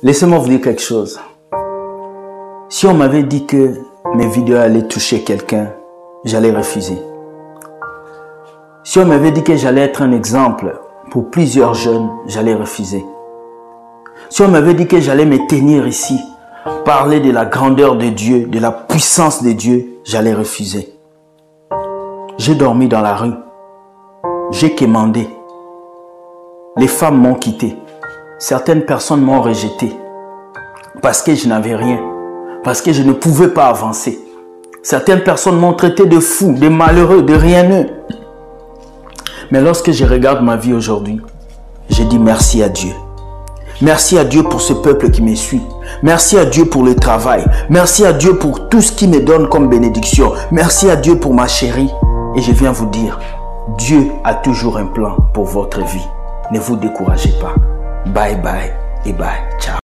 Laissez-moi vous dire quelque chose. Si on m'avait dit que mes vidéos allaient toucher quelqu'un, j'allais refuser. Si on m'avait dit que j'allais être un exemple pour plusieurs jeunes, j'allais refuser. Si on m'avait dit que j'allais me tenir ici, parler de la grandeur de Dieu, de la puissance de Dieu, j'allais refuser. J'ai dormi dans la rue. J'ai quémandé. Les femmes m'ont quitté. Certaines personnes m'ont rejeté parce que je n'avais rien, parce que je ne pouvais pas avancer. Certaines personnes m'ont traité de fou, de malheureux, de rieneux. Mais lorsque je regarde ma vie aujourd'hui, je dis merci à Dieu. Merci à Dieu pour ce peuple qui me suit. Merci à Dieu pour le travail. Merci à Dieu pour tout ce qu'il me donne comme bénédiction. Merci à Dieu pour ma chérie. Et je viens vous dire, Dieu a toujours un plan pour votre vie. Ne vous découragez pas. Bye bye et bye. Ciao.